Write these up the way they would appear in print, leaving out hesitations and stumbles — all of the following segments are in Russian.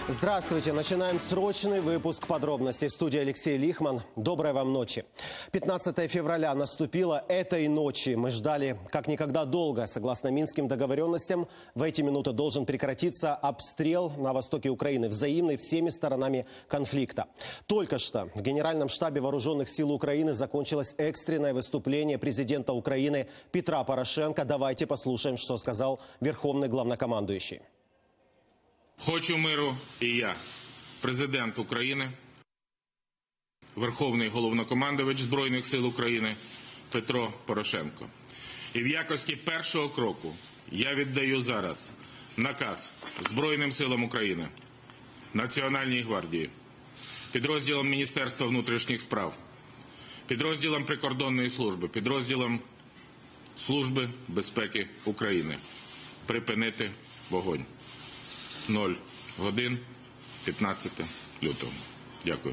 Здравствуйте. Начинаем срочный выпуск подробностей. В студии Алексей Лихман. Доброй вам ночи. 15 февраля наступило. Этой ночи мы ждали как никогда долго. Согласно минским договоренностям, в эти минуты должен прекратиться обстрел на востоке Украины, взаимный всеми сторонами конфликта. Только что в Генеральном штабе Вооруженных сил Украины закончилось экстренное выступление президента Украины Петра Порошенко. Давайте послушаем, что сказал верховный главнокомандующий. Хочу миру і я, президент України, Верховний головнокомандувач Збройних сил України Петро Порошенко. І в якості першого кроку я віддаю зараз наказ Збройним силам України, Національній гвардії, підрозділам Міністерства внутрішніх справ, підрозділам прикордонної служби, підрозділам Служби безпеки України припинити вогонь. 0 годин 15 лютого. Дякую.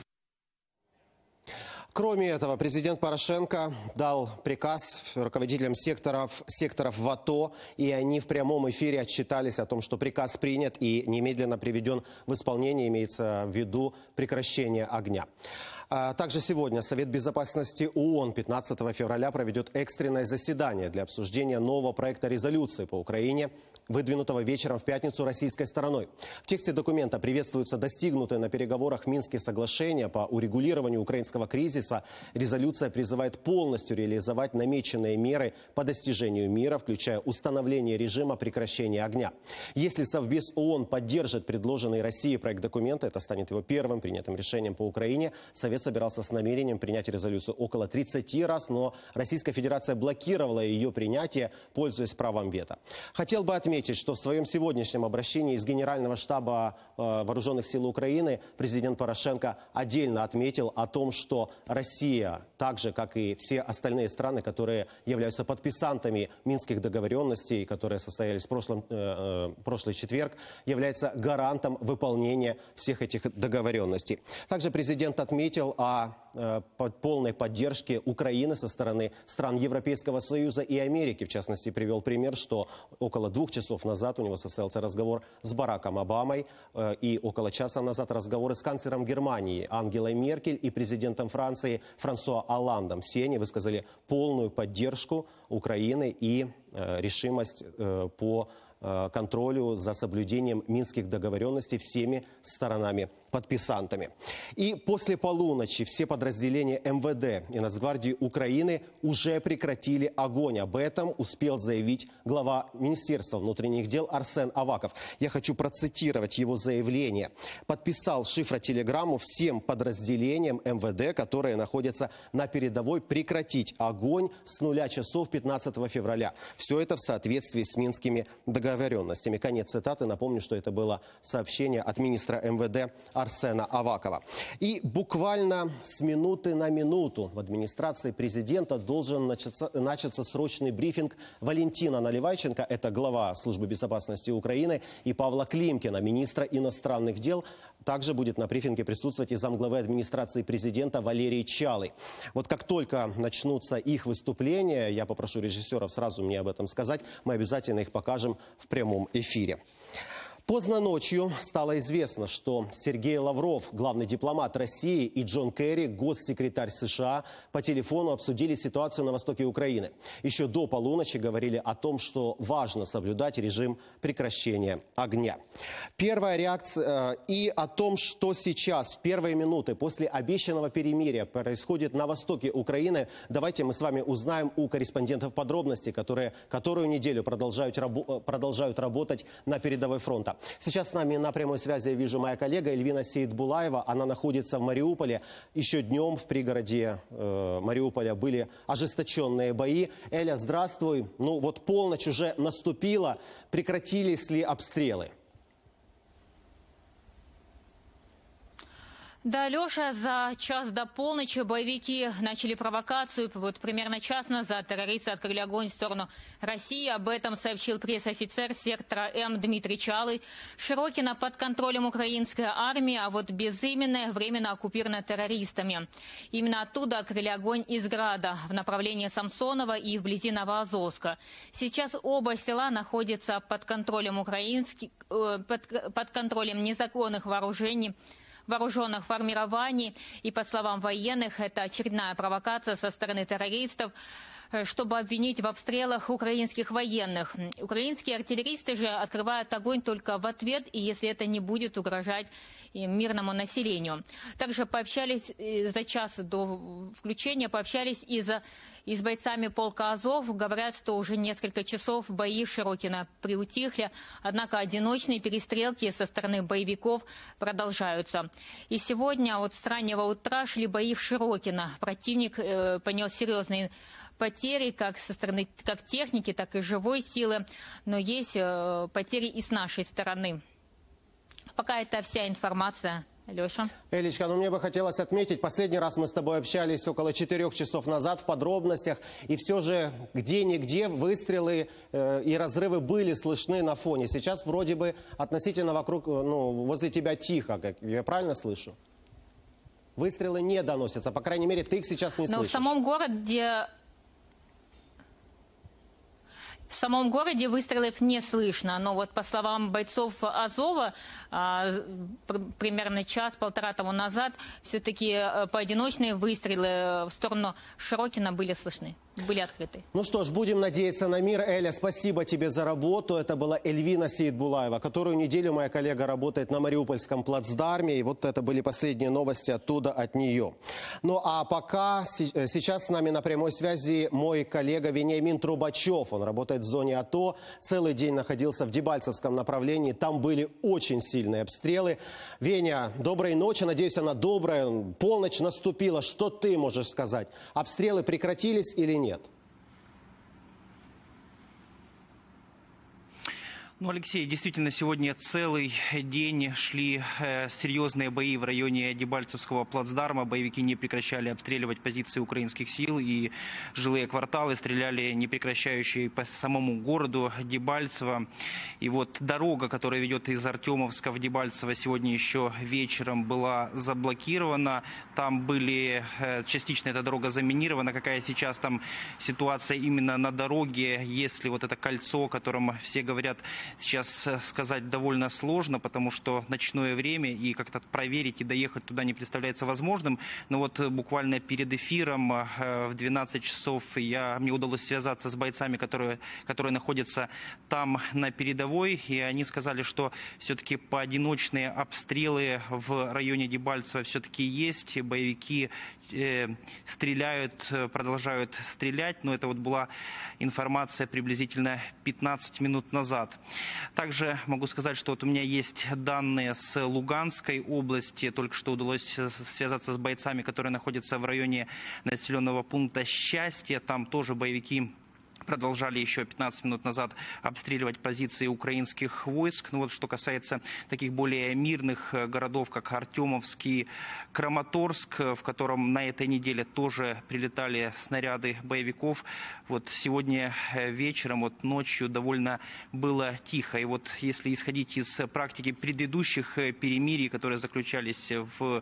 Кроме этого, президент Порошенко дал приказ руководителям секторов в АТО, и они в прямом эфире отчитались о том, что приказ принят и немедленно приведен в исполнение, имеется в виду прекращение огня. Также сегодня Совет безопасности ООН 15 февраля проведет экстренное заседание для обсуждения нового проекта резолюции по Украине, выдвинутого вечером в пятницу российской стороной. В тексте документа приветствуются достигнутые на переговорах в Минске соглашения по урегулированию украинского кризиса. Резолюция призывает полностью реализовать намеченные меры по достижению мира, включая установление режима прекращения огня. Если Совбез ООН поддержит предложенный Россией проект документа, это станет его первым принятым решением по Украине. Совет собирался с намерением принять резолюцию около 30 раз, но Российская Федерация блокировала ее принятие, пользуясь правом вето. Хотел бы отметить, что в своем сегодняшнем обращении из Генерального штаба Вооруженных сил Украины президент Порошенко отдельно отметил о том, что Россия, так же как и все остальные страны, которые являются подписантами минских договоренностей, которые состоялись в прошлый четверг, является гарантом выполнения всех этих договоренностей. Также президент отметил о полной поддержке Украины со стороны стран Европейского Союза и Америки. В частности, привел пример, что около 2 часов назад у него состоялся разговор с Бараком Обамой и около часа назад разговоры с канцлером Германии Ангелой Меркель и президентом Франции Франсуа Олландом. Все они высказали полную поддержку Украины и решимость по контролю за соблюдением минских договоренностей всеми сторонами-подписантами. И после полуночи все подразделения МВД и Нацгвардии Украины уже прекратили огонь. Об этом успел заявить глава Министерства внутренних дел Арсен Аваков. Я хочу процитировать его заявление. Подписал шифротелеграмму всем подразделениям МВД, которые находятся на передовой, прекратить огонь с 0 часов 15 февраля. Все это в соответствии с минскими договоренностями. Конец цитаты. Напомню, что это было сообщение от министра МВД Арсена Авакова. И буквально с минуты на минуту в администрации президента должен начаться срочный брифинг Валентина Наливайченко, это глава Службы безопасности Украины, и Павла Климкина, министра иностранных дел. Также будет на брифинге присутствовать и замглавы администрации президента Валерий Чалый. Вот как только начнутся их выступления, я попрошу режиссеров сразу мне об этом сказать, мы обязательно их покажем в прямом эфире. Поздно ночью стало известно, что Сергей Лавров, главный дипломат России, и Джон Керри, госсекретарь США, по телефону обсудили ситуацию на востоке Украины. Еще до полуночи говорили о том, что важно соблюдать режим прекращения огня. Первая реакция и о том, что сейчас, в первые минуты после обещанного перемирия, происходит на востоке Украины, давайте мы с вами узнаем у корреспондентов подробности, которые которую неделю продолжают работать на передовой фронта. Сейчас с нами на прямой связи, я вижу, моя коллега Эльвина Сейдбулаева. Она находится в Мариуполе. Еще днем в пригороде Мариуполя были ожесточенные бои. Эля, здравствуй. Ну вот полночь уже наступила. Прекратились ли обстрелы? Да, Леша, за час до полночи боевики начали провокацию. Вот примерно час назад террористы открыли огонь в сторону России. Об этом сообщил пресс-офицер сектора М Дмитрий Чалый. Широкино под контролем украинской армии, а вот Безыменное временно оккупировано террористами. Именно оттуда открыли огонь из Града в направлении Самсонова и вблизи Новоазовска. Сейчас оба села находятся под контролем под контролем незаконных вооруженных формирований. И, по словам военных, это очередная провокация со стороны террористов, чтобы обвинить в обстрелах украинских военных. Украинские артиллеристы же открывают огонь только в ответ, и если это не будет угрожать мирному населению. Также пообщались за час до включения, и с бойцами полка Азов. Говорят, что уже несколько часов бои в Широкино приутихли, однако одиночные перестрелки со стороны боевиков продолжаются. И сегодня вот с раннего утра шли бои в Широкино. Противник понес серьезные потери как со стороны как техники, так и живой силы, но есть потери и с нашей стороны. Пока это вся информация. Леша. Элечка, мне бы хотелось отметить, последний раз мы с тобой общались около 4 часов назад в подробностях, и все же где-нигде выстрелы и разрывы были слышны на фоне. Сейчас вроде бы относительно возле тебя тихо, я правильно слышу? Выстрелы не доносятся, по крайней мере, ты их сейчас не слышишь. Но в самом городе выстрелов не слышно, но вот по словам бойцов Азова, примерно час-полтора тому назад все-таки поодиночные выстрелы в сторону Широкино были слышны, были открыты. Ну что ж, будем надеяться на мир. Эля, спасибо тебе за работу. Это была Эльвина Сейдбулаева, которую неделю моя коллега работает на Мариупольском плацдарме. И вот это были последние новости оттуда, от нее. Ну а пока сейчас с нами на прямой связи мой коллега Вениамин Трубачев. Он работает в зоне АТО. Целый день находился в Дебальцевском направлении. Там были очень сильные обстрелы. Веня, доброй ночи. Надеюсь, она добрая. Полночь наступила. Что ты можешь сказать? Обстрелы прекратились или нет? Ну, Алексей, действительно, сегодня целый день шли серьезные бои в районе Дебальцевского плацдарма. Боевики не прекращали обстреливать позиции украинских сил и жилые кварталы, стреляли не прекращающие по самому городу Дебальцево. И вот дорога, которая ведет из Артемовска в Дебальцево, сегодня еще вечером была заблокирована. Там частично эта дорога заминирована. Какая сейчас там ситуация именно на дороге, если вот это кольцо, о котором все говорят, сейчас сказать довольно сложно, потому что ночное время и как-то проверить и доехать туда не представляется возможным. Но вот буквально перед эфиром в 12 часов мне удалось связаться с бойцами, которые находятся там на передовой. И они сказали, что все-таки поодиночные обстрелы в районе Дебальцева все-таки есть. Боевики стреляют, продолжают стрелять. Но это вот была информация приблизительно 15 минут назад. Также могу сказать, что вот у меня есть данные с Луганской области. Только что удалось связаться с бойцами, которые находятся в районе населенного пункта Счастье. Там тоже боевики продолжали еще 15 минут назад обстреливать позиции украинских войск. Ну вот что касается таких более мирных городов, как Артемовск и Краматорск, в котором на этой неделе тоже прилетали снаряды боевиков. Вот сегодня вечером, вот ночью довольно было тихо. И вот если исходить из практики предыдущих перемирий, которые заключались в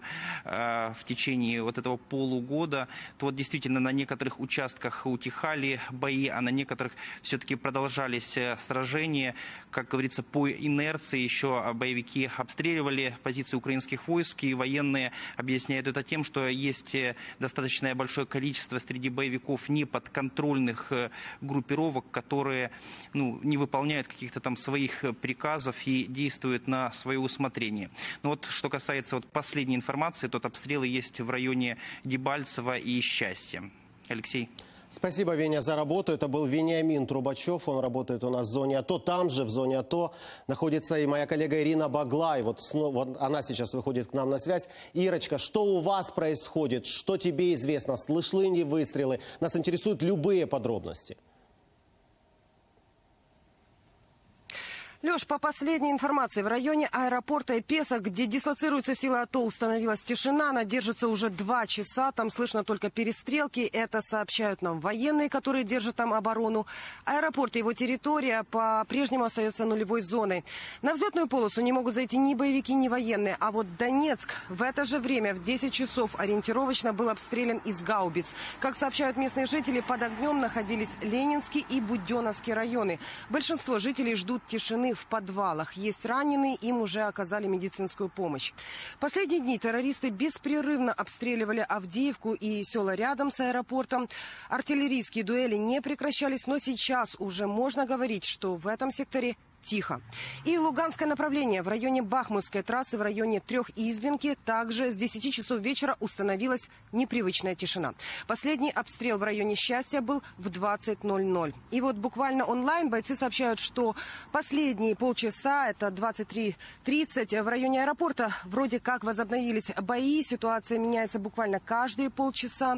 течение вот этого полугода, то вот действительно на некоторых участках утихали бои, а на некоторых все-таки продолжались сражения. Как говорится, по инерции еще боевики обстреливали позиции украинских войск, и военные объясняют это тем, что есть достаточно большое количество среди боевиков неподконтрольных группировок, которые не выполняют каких-то там своих приказов и действуют на свое усмотрение. Но вот что касается последней информации, то обстрелы есть в районе Дебальцева и Счастья. Алексей. Спасибо, Веня, за работу. Это был Вениамин Трубачев. Он работает у нас в зоне АТО. Там же, в зоне АТО, находится и моя коллега Ирина Баглай. Вот она сейчас выходит к нам на связь. Ирочка, что у вас происходит? Что тебе известно? Слышны ли выстрелы? Нас интересуют любые подробности. Леш, по последней информации, в районе аэропорта Эпеса, где дислоцируются силы АТО, установилась тишина. Она держится уже 2 часа. Там слышно только перестрелки. Это сообщают нам военные, которые держат там оборону. Аэропорт и его территория по-прежнему остается нулевой зоной. На взлетную полосу не могут зайти ни боевики, ни военные. А вот Донецк в это же время, в 10 часов, ориентировочно был обстрелян из гаубиц. Как сообщают местные жители, под огнем находились Ленинский и Буденновский районы. Большинство жителей ждут тишины в подвалах. Есть раненые, им уже оказали медицинскую помощь. Последние дни террористы беспрерывно обстреливали Авдеевку и села рядом с аэропортом. Артиллерийские дуэли не прекращались, но сейчас уже можно говорить, что в этом секторе тихо. И Луганское направление в районе Бахмутской трассы, в районе Трехизбинки, также с 10 часов вечера установилась непривычная тишина. Последний обстрел в районе Счастья был в 20:00. И вот буквально онлайн бойцы сообщают, что последние полчаса, это 23:30, в районе аэропорта вроде как возобновились бои. Ситуация меняется буквально каждые полчаса.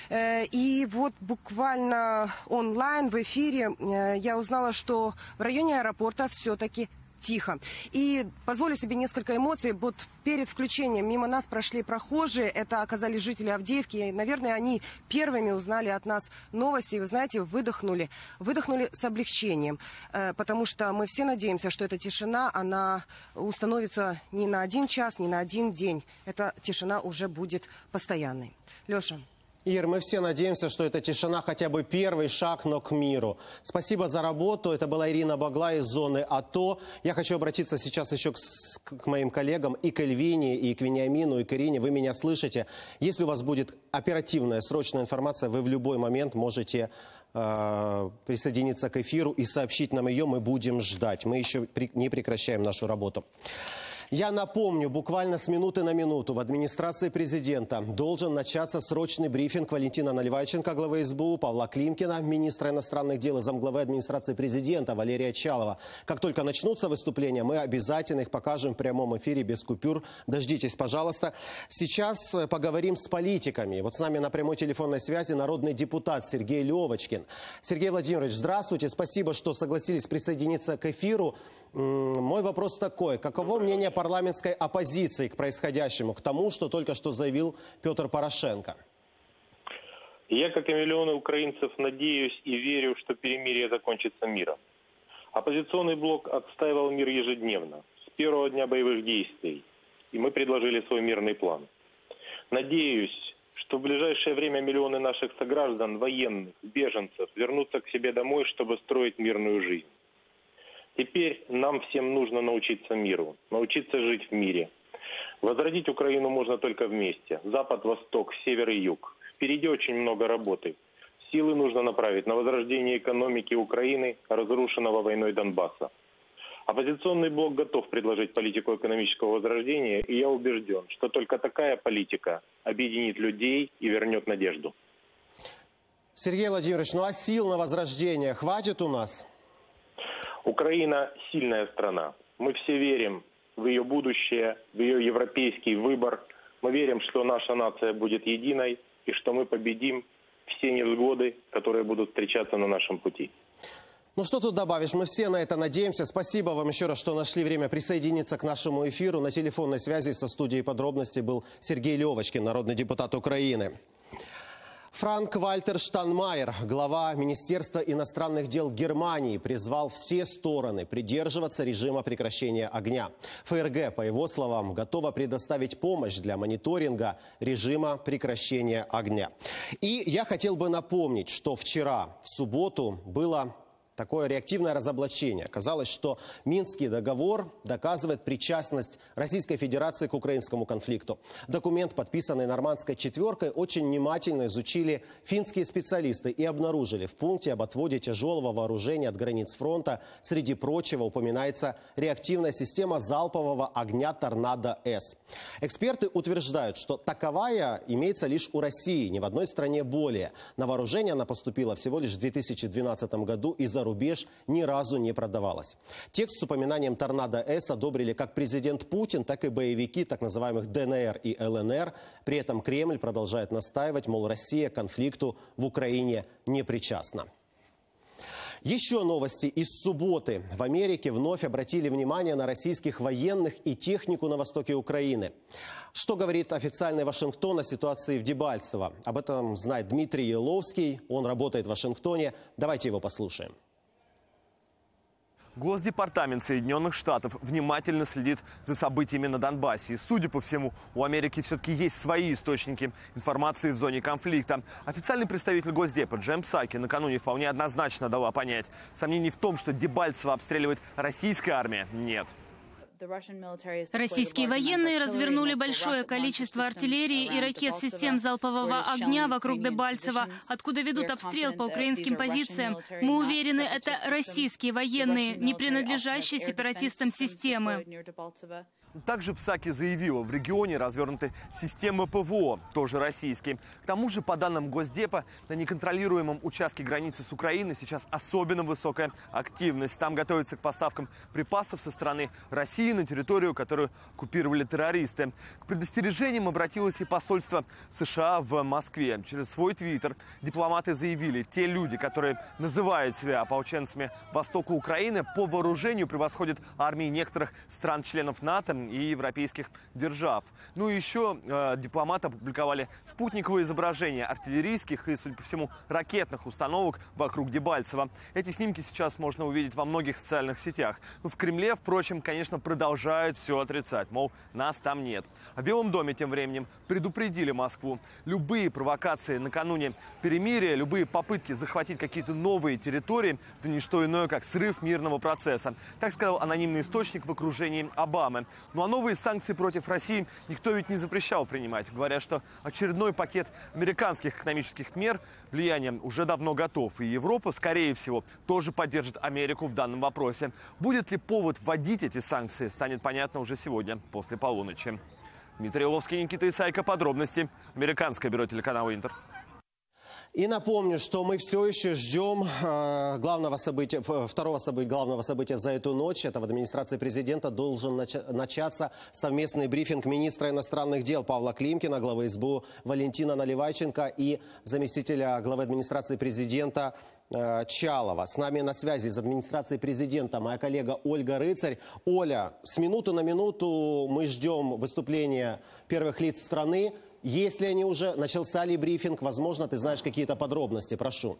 И вот буквально онлайн в эфире я узнала, что в районе аэропорта все-таки тихо. И позволю себе несколько эмоций. Вот перед включением мимо нас прошли прохожие. Это оказались жители Авдеевки. И, наверное, они первыми узнали от нас новости. И, вы знаете, выдохнули с облегчением. Потому что мы все надеемся, что эта тишина, она установится не на 1 час, не на 1 день. Эта тишина уже будет постоянной. Леша. Ир, мы все надеемся, что эта тишина хотя бы первый шаг, но к миру. Спасибо за работу. Это была Ирина Багла из зоны АТО. Я хочу обратиться сейчас еще к моим коллегам, и к Эльвине, и к Вениамину, и к Ирине. Вы меня слышите. Если у вас будет оперативная, срочная информация, вы в любой момент можете присоединиться к эфиру и сообщить нам ее. Мы будем ждать. Мы еще не прекращаем нашу работу. Я напомню, буквально с минуты на минуту в администрации президента должен начаться срочный брифинг Валентина Наливайченко, главы СБУ, Павла Климкина, министра иностранных дел и замглавы администрации президента Валерия Чалова. Как только начнутся выступления, мы обязательно их покажем в прямом эфире без купюр. Дождитесь, пожалуйста. Сейчас поговорим с политиками. Вот с нами на прямой телефонной связи народный депутат Сергей Левочкин. Сергей Владимирович, здравствуйте. Спасибо, что согласились присоединиться к эфиру. Мой вопрос такой. Каково мнение парламентской оппозиции к происходящему, к тому, что только что заявил Петр Порошенко? Я, как и миллионы украинцев, надеюсь и верю, что перемирие закончится миром. Оппозиционный блок отстаивал мир ежедневно, с первого дня боевых действий, и мы предложили свой мирный план. Надеюсь, что в ближайшее время миллионы наших сограждан, военных, беженцев вернутся к себе домой, чтобы строить мирную жизнь. Теперь нам всем нужно научиться миру, научиться жить в мире. Возродить Украину можно только вместе. Запад, Восток, Север и Юг. Впереди очень много работы. Силы нужно направить на возрождение экономики Украины, разрушенного войной Донбасса. Оппозиционный блок готов предложить политику экономического возрождения, и я убежден, что только такая политика объединит людей и вернет надежду. Сергей Владимирович, ну а сил на возрождение хватит у нас? Украина – сильная страна. Мы все верим в ее будущее, в ее европейский выбор. Мы верим, что наша нация будет единой и что мы победим все невзгоды, которые будут встречаться на нашем пути. Ну что тут добавишь, мы все на это надеемся. Спасибо вам еще раз, что нашли время присоединиться к нашему эфиру. На телефонной связи со студией «Подробности» был Сергей Левочкин, народный депутат Украины. Франк-Вальтер Штайнмайер, глава Министерства иностранных дел Германии, призвал все стороны придерживаться режима прекращения огня. ФРГ, по его словам, готова предоставить помощь для мониторинга режима прекращения огня. И я хотел бы напомнить, что вчера, в субботу, было такое реактивное разоблачение. Оказалось, что Минский договор доказывает причастность Российской Федерации к украинскому конфликту. Документ, подписанный Нормандской четверкой, очень внимательно изучили финские специалисты и обнаружили: в пункте об отводе тяжелого вооружения от границ фронта, среди прочего, упоминается реактивная система залпового огня «Торнадо-С». Эксперты утверждают, что таковая имеется лишь у России, ни в одной стране более. На вооружение она поступила всего лишь в 2012 году и за рубеж ни разу не продавалась. Текст с упоминанием «Торнадо-С» одобрили как президент Путин, так и боевики так называемых ДНР и ЛНР. При этом Кремль продолжает настаивать, мол, Россия к конфликту в Украине не причастна. Еще новости из субботы. В Америке вновь обратили внимание на российских военных и технику на востоке Украины. Что говорит официальный Вашингтон о ситуации в Дебальцево? Об этом знает Дмитрий Еловский. Он работает в Вашингтоне. Давайте его послушаем. Госдепартамент Соединенных Штатов внимательно следит за событиями на Донбассе. И, судя по всему, у Америки все-таки есть свои источники информации в зоне конфликта. Официальный представитель Госдепа Джем Псаки накануне вполне однозначно дала понять: сомнений в том, что Дебальцево обстреливает российская армия, нет. Российские военные развернули большое количество артиллерии и ракет систем залпового огня вокруг Дебальцева, откуда ведут обстрел по украинским позициям. Мы уверены, это российские военные, не принадлежащие сепаратистам системы. Также Псаки заявила, в регионе развернуты системы ПВО, тоже российские. К тому же, по данным Госдепа, на неконтролируемом участке границы с Украиной сейчас особенно высокая активность. Там готовятся к поставкам припасов со стороны России на территорию, которую оккупировали террористы. К предостережениям обратилось и посольство США в Москве. Через свой твиттер дипломаты заявили, те люди, которые называют себя ополченцами востока Украины, по вооружению превосходят армии некоторых стран-членов НАТО и европейских держав. Ну и еще дипломаты опубликовали спутниковые изображения артиллерийских и, судя по всему, ракетных установок вокруг Дебальцева. Эти снимки сейчас можно увидеть во многих социальных сетях. Но в Кремле, впрочем, конечно, продолжают все отрицать, мол, нас там нет. А в Белом доме тем временем предупредили Москву: любые провокации накануне перемирия, любые попытки захватить какие-то новые территории – это не что иное, как срыв мирного процесса. Так сказал анонимный источник в окружении Обамы. Ну а новые санкции против России никто ведь не запрещал принимать. Говорят, что очередной пакет американских экономических мер влияния уже давно готов. И Европа, скорее всего, тоже поддержит Америку в данном вопросе. Будет ли повод вводить эти санкции, станет понятно уже сегодня, после полуночи. Дмитрий Еловский, Никита Исайко. Подробности. Американское бюро телеканала «Интер». И напомню, что мы все еще ждем второго события за эту ночь. Это в администрации президента должен начаться совместный брифинг министра иностранных дел Павла Климкина, главы СБУ Валентина Наливайченко и заместителя главы администрации президента Чалова. С нами на связи из администрации президента моя коллега Ольга Рыцарь. Оля, с минуты на минуту мы ждем выступления первых лиц страны. Если они уже, начался ли брифинг, возможно, ты знаешь какие-то подробности, прошу.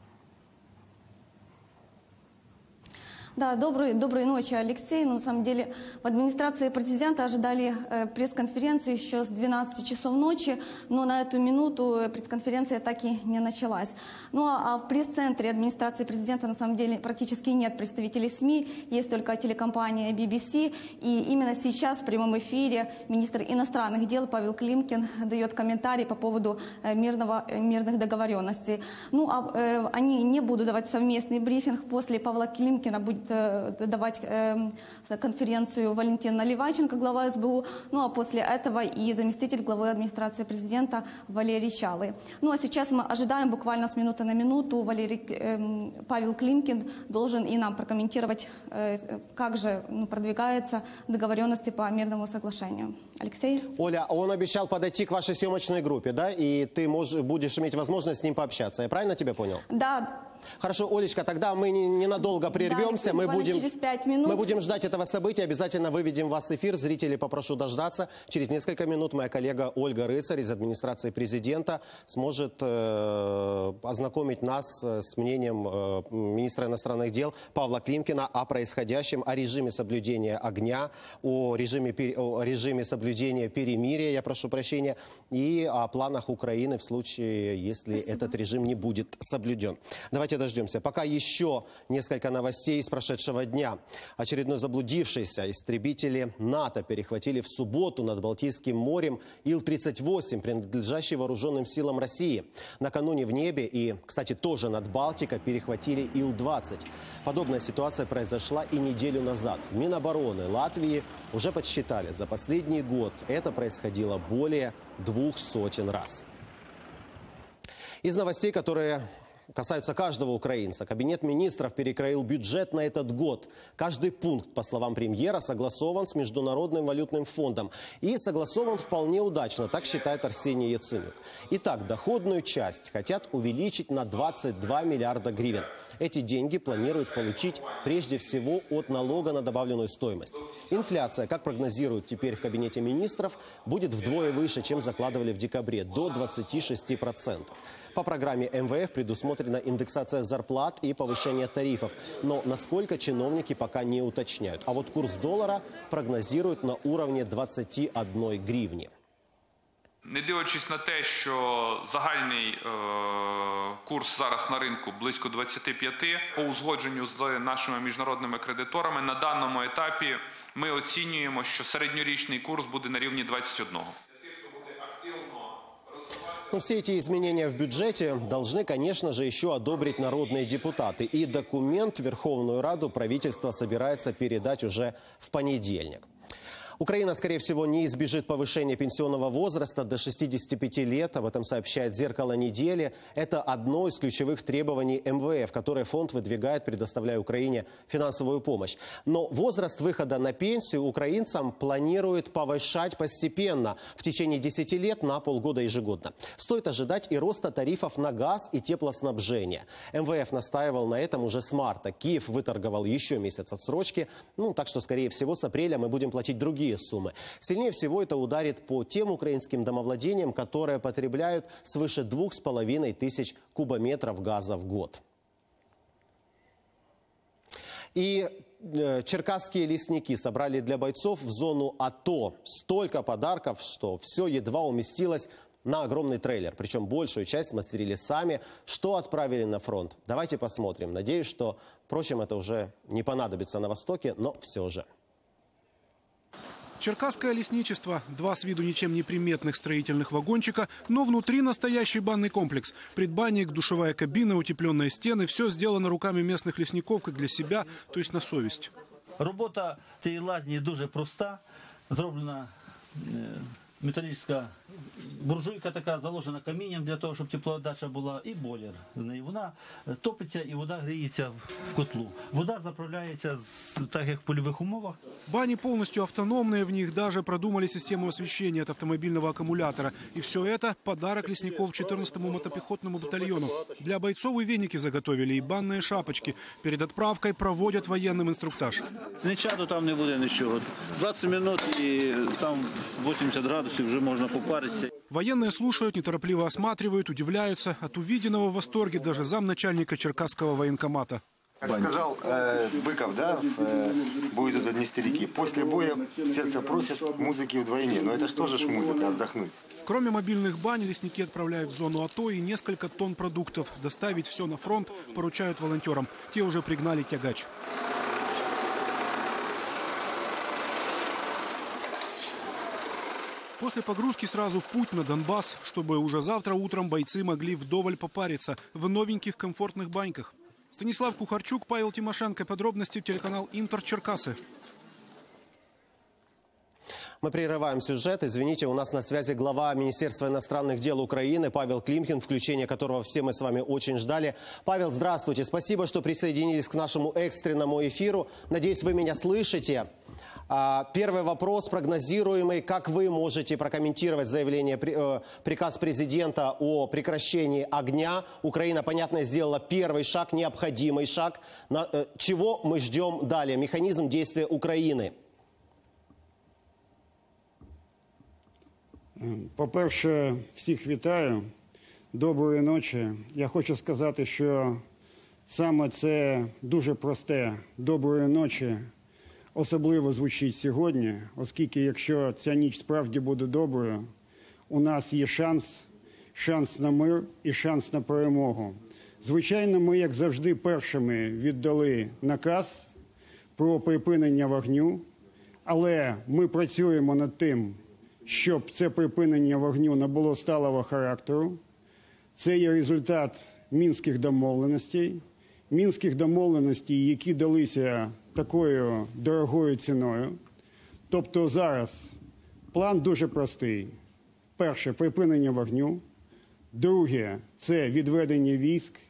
Да, доброй ночи, Алексей. На самом деле в администрации президента ожидали пресс-конференцию еще с 12 часов ночи, но на эту минуту пресс-конференция так и не началась. Ну а в пресс-центре администрации президента на самом деле практически нет представителей СМИ, есть только телекомпания BBC. И именно сейчас в прямом эфире министр иностранных дел Павел Климкин дает комментарий по поводу мирных договоренностей. Ну а они не будут давать совместный брифинг. После Павла Климкина будет давать конференцию Валентин Наливайченко, глава СБУ, ну а после этого и заместитель главы администрации президента Валерий Чалый. Ну а сейчас мы ожидаем буквально с минуты на минуту. Павел Климкин должен и нам прокомментировать, как же продвигаются договоренности по мирному соглашению. Алексей? Оля, он обещал подойти к вашей съемочной группе, да? И ты будешь иметь возможность с ним пообщаться. Я правильно тебя понял? Да. Хорошо, Олечка, тогда мы ненадолго прервемся. Да, через 5 минут. Мы будем ждать этого события. Обязательно выведем вас в эфир. Зрителей попрошу дождаться. Через несколько минут моя коллега Ольга Рыцарь из администрации президента сможет ознакомить нас с мнением министра иностранных дел Павла Климкина о происходящем, о режиме соблюдения огня, о режиме соблюдения перемирия, я прошу прощения, и о планах Украины в случае, если этот режим не будет соблюден. Давайте дождемся. Пока еще несколько новостей с прошедшего дня. Очередной заблудившийся истребители НАТО перехватили в субботу над Балтийским морем Ил-38, принадлежащий вооруженным силам России. Накануне в небе и, кстати, тоже над Балтикой перехватили Ил-20. Подобная ситуация произошла и неделю назад. Минобороны Латвии уже подсчитали, за последний год это происходило более 200 раз. Из новостей, которые касаются каждого украинца. Кабинет министров перекроил бюджет на этот год. Каждый пункт, по словам премьера, согласован с Международным валютным фондом. И согласован вполне удачно, так считает Арсений Яценюк. Итак, доходную часть хотят увеличить на 22 миллиарда гривен. Эти деньги планируют получить прежде всего от налога на добавленную стоимость. Инфляция, как прогнозируют теперь в Кабинете министров, будет вдвое выше, чем закладывали в декабре, до 26%. По программе МВФ предусмотрена индексация зарплат и повышение тарифов. Но насколько, чиновники пока не уточняют. А вот курс доллара прогнозируют на уровне 21 гривни. Не дивлячись на те, що загальний курс зараз на ринку близько 25, по узгодженню з нашими міжнародними кредиторами, на даному етапі ми оцінюємо, що середньорічний курс буде на рівні 21. Но все эти изменения в бюджете должны, конечно же, еще одобрить народные депутаты. И документ в Верховную Раду правительство собирается передать уже в понедельник. Украина, скорее всего, не избежит повышения пенсионного возраста до 65 лет. Об этом сообщает «Зеркало недели». Это одно из ключевых требований МВФ, которое фонд выдвигает, предоставляя Украине финансовую помощь. Но возраст выхода на пенсию украинцам планирует повышать постепенно в течение 10 лет на полгода ежегодно. Стоит ожидать и роста тарифов на газ и теплоснабжение. МВФ настаивал на этом уже с марта. Киев выторговал еще месяц отсрочки. Так что, скорее всего, с апреля мы будем платить другие суммы. Сильнее всего это ударит по тем украинским домовладениям, которые потребляют свыше 2500 кубометров газа в год. И черкасские лесники собрали для бойцов в зону АТО столько подарков, что все едва уместилось на огромный трейлер. Причем большую часть смастерили сами. Что отправили на фронт? Давайте посмотрим. Надеюсь, что, впрочем, это уже не понадобится на Востоке, но все же. Черкасское лесничество. Два с виду ничем не приметных строительных вагончика, но внутри настоящий банный комплекс. Предбанник, душевая кабина, утепленные стены. Все сделано руками местных лесников, как для себя, то есть на совесть. Робота цієї лазні дуже проста. Зроблена металічна буржуйка така, заложена камінням для того, щоб теплоотдача була, і бойлер. Вона топиться і вода гріється в котлу. Вода заправляється так, як в польових умовах. Бани полностью автономные, в них даже продумали систему освещения от автомобильного аккумулятора. И все это подарок лесников 14-му мотопехотному батальону. Для бойцов и веники заготовили, и банные шапочки. Перед отправкой проводят военным инструктаж. Ні чаду там не буде нічого. 20 минут і там 80 градусів вже можна попаритися. Военные слушают, неторопливо осматривают, удивляются. От увиденного в восторге даже замначальника Черкасского военкомата. Как сказал Быков, да, будут одни старики. После боя сердце просит музыки вдвойне. Но это что же музыка, отдохнуть. Кроме мобильных бань, лесники отправляют в зону АТО и несколько тонн продуктов. Доставить все на фронт поручают волонтерам. Те уже пригнали тягач. После погрузки сразу в путь на Донбасс, чтобы уже завтра утром бойцы могли вдоволь попариться в новеньких комфортных баньках. Станислав Кухарчук, Павел Тимошенко. Подробности телеканал Интер Черкасы. Мы прерываем сюжет. Извините, у нас на связи глава Министерства иностранных дел Украины Павел Климкин, включение которого все мы с вами очень ждали. Павел, здравствуйте. Спасибо, что присоединились к нашему экстренному эфиру. Надеюсь, вы меня слышите. Первый вопрос прогнозируемый. Как вы можете прокомментировать заявление, приказ президента о прекращении огня? Украина, понятно, сделала первый шаг, необходимый шаг. Чего мы ждем далее? Механизм действия Украины. По-перше, всіх вітаю. Доброї ночі. Я хочу сказати, що саме це дуже просте «доброї ночі» особливо звучить сьогодні, оскільки якщо ця ніч справді буде доброю, у нас є шанс на мир і шанс на перемогу. Звичайно, ми, як завжди, першими віддали наказ про припинення вогню, але ми працюємо над тим, щоб це припинення вогню набуло сталого характеру. Це є результат Мінських домовленостей, які далися такою дорогою ціною. Тобто зараз план дуже простий. Перше – припинення вогню. Друге – це відведення військ.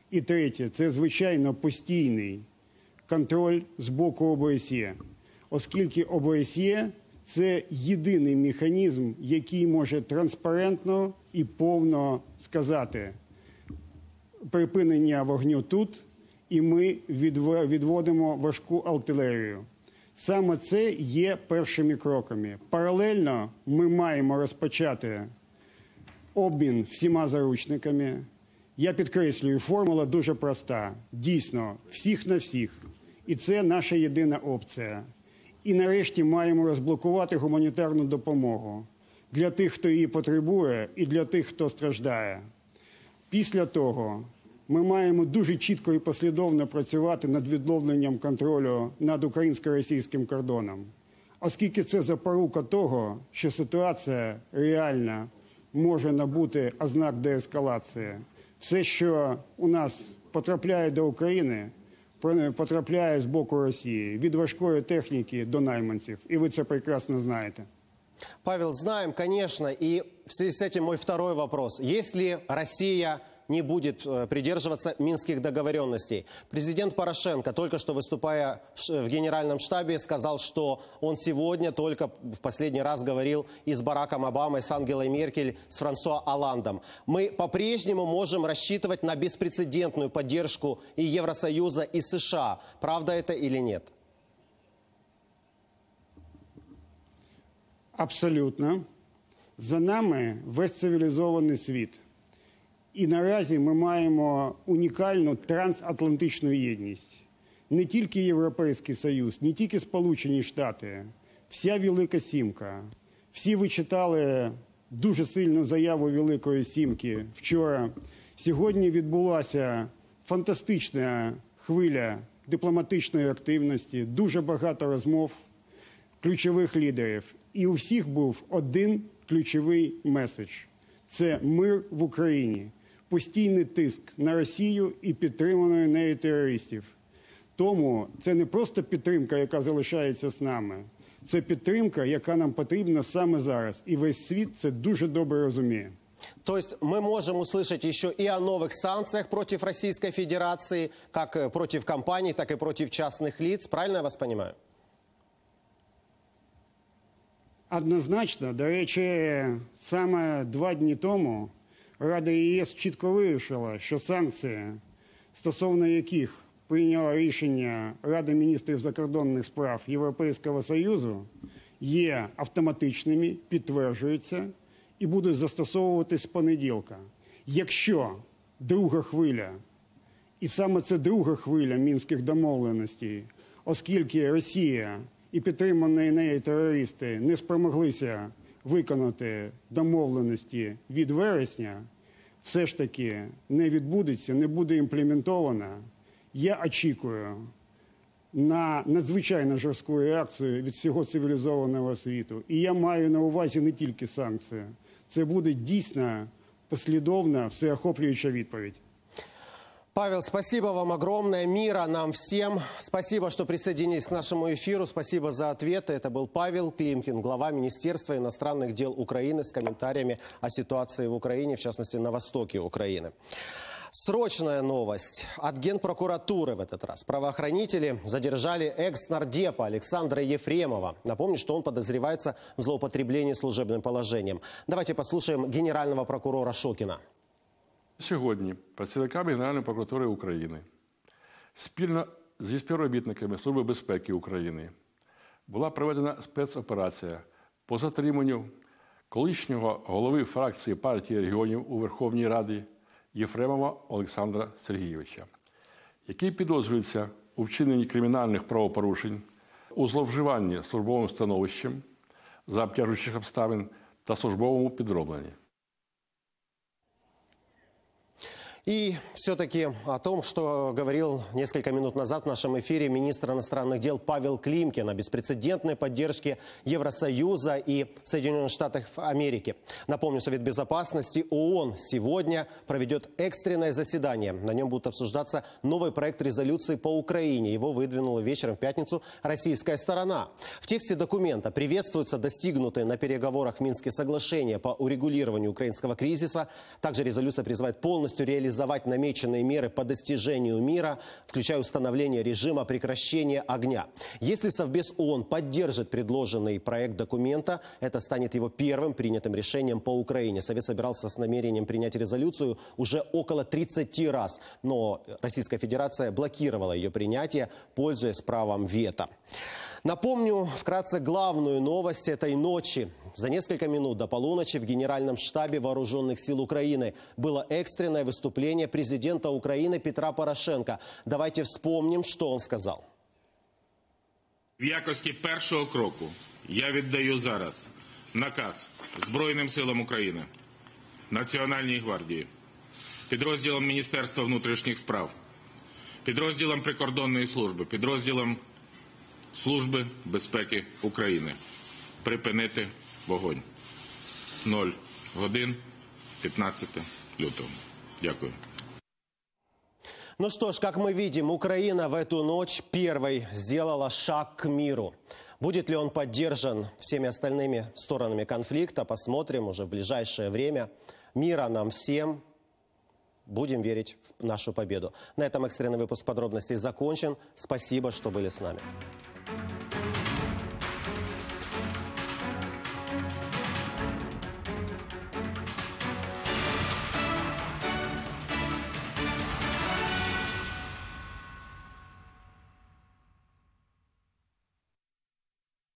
І третє – це, звичайно, постійний контроль з боку ОБСЄ, оскільки ОБСЄ – це єдиний механізм, який може транспарентно і повно сказати припинення вогню тут, і ми відводимо важку артилерію. Саме це є першими кроками. Паралельно ми маємо розпочати обмін всіма заручниками. Я підкреслюю, формула дуже проста. Дійсно, всіх на всіх. І це наша єдина опція. І нарешті маємо розблокувати гуманітарну допомогу для тих, хто її потребує, і для тих, хто страждає. Після того ми маємо дуже чітко і послідовно працювати над відновленням контролю над українсько-російським кордоном, оскільки це запорука того, що ситуація реально може набути ознак деескалації. Все, що у нас потрапляє до України, потрапляє з боку Росії, від важкої техніки до найманців. И вы это прекрасно знаете. Павел, знаем, конечно. И в связи с этим мой второй вопрос. Если Россия не будет придерживаться минских договоренностей. Президент Порошенко, только что выступая в Генеральном штабе, сказал, что он сегодня только в последний раз говорил и с Бараком Обамой, с Ангелой Меркель, с Франсуа Олландом. Мы по-прежнему можем рассчитывать на беспрецедентную поддержку и Евросоюза, и США. Правда это или нет? Абсолютно. За нами весь цивілізований світ. І наразі ми маємо унікальну трансатлантичну єдність. Не тільки Європейський Союз, не тільки Сполучені Штати, вся Велика Сімка. Всі ви читали дуже сильну заяву Великої Сімки вчора. Сьогодні відбулася фантастична хвиля дипломатичної активності, дуже багато розмов ключових лідерів. І у всіх був один ключовий меседж – це мир в Україні. Постійний тиск на Росію і підтриманої нею терористів. Тому це не просто підтримка, яка залишається з нами. Це підтримка, яка нам потрібна саме зараз. І весь світ це дуже добре розуміє. То есть мы можем услышать еще и о новых санкциях против Российской Федерации, как против компаний, так и против частных лиц. Правильно я вас понимаю? Однозначно. До речі, саме 2 дні тому Рада ЄС чітко вирішила, що санкції, стосовно яких прийняла рішення Рада міністрів закордонних справ Європейського Союзу, є автоматичними, підтверджуються і будуть застосовуватись з понеділка. Якщо друга хвиля, і саме це друга хвиля мінських домовленостей, оскільки Росія і підтримані нею терористи не спромоглися виконати домовленості від вересня, все ж таки не відбудеться, не буде імплементована. Я очікую на надзвичайно жорстку реакцію від всього цивілізованого світу. І я маю на увазі не тільки санкції. Це буде дійсно послідовна, всеохоплююча відповідь. Павел, спасибо вам огромное. Мира нам всем. Спасибо, что присоединились к нашему эфиру. Спасибо за ответы. Это был Павел Климкин, глава Министерства иностранных дел Украины, с комментариями о ситуации в Украине, в частности, на востоке Украины. Срочная новость от Генпрокуратуры в этот раз. Правоохранители задержали экс-нардепа Александра Ефремова. Напомню, что он подозревается в злоупотреблении служебным положением. Давайте послушаем генерального прокурора Шокина. Сьогодні працівниками Генеральної прокуратури України спільно зі співробітниками Служби безпеки України була проведена спецоперація по затриманню колишнього голови фракції партії регіонів у Верховній Раді Єфремова Олександра Сергійовича, який підозрюється у вчиненні кримінальних правопорушень, у зловживанні службовим становищем за обтяжуючих обставин та службовому підробленні. И все-таки о том, что говорил несколько минут назад в нашем эфире министр иностранных дел Павел Климкин о беспрецедентной поддержке Евросоюза и Соединенных Штатов Америки. Напомню, Совет Безопасности ООН сегодня проведет экстренное заседание. На нем будет обсуждаться новый проект резолюции по Украине. Его выдвинула вечером в пятницу российская сторона. В тексте документа приветствуются достигнутые на переговорах в Минске соглашения по урегулированию украинского кризиса. Также резолюция призывает полностью реализовать реализовать намеченные меры по достижению мира, включая установление режима прекращения огня. Если Совбез ООН поддержит предложенный проект документа, это станет его первым принятым решением по Украине. Совет собирался с намерением принять резолюцию уже около 30 раз, но Российская Федерация блокировала ее принятие, пользуясь правом вето. Напомню вкратце главную новость этой ночи. За несколько минут до полуночи в Генеральном штабе Вооруженных сил Украины было экстренное выступление президента Украины Петра Порошенка. Давайте вспомним, что он сказал. В якості першого кроку я віддаю зараз наказ Збройним силам України, Національній гвардії, підрозділам Міністерства внутрішніх справ, підрозділам прикордонної служби, підрозділам Служби безпеки України припинити вогонь. 0 годин 15 лютого. Дякую. Ну что ж, как мы видим, Украина в эту ночь первой сделала шаг к миру. Будет ли он поддержан всеми остальными сторонами конфликта, посмотрим уже в ближайшее время. Мира нам всем. Будем верить в нашу победу. На этом экстренный выпуск подробностей закончен. Спасибо, что были с нами.